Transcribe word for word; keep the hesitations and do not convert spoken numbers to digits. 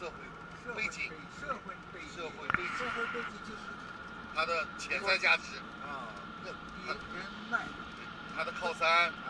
社会背景， 社会背景， 社会背景， 社会背景就是它的潜在价值啊， 那人脉， 它的靠山，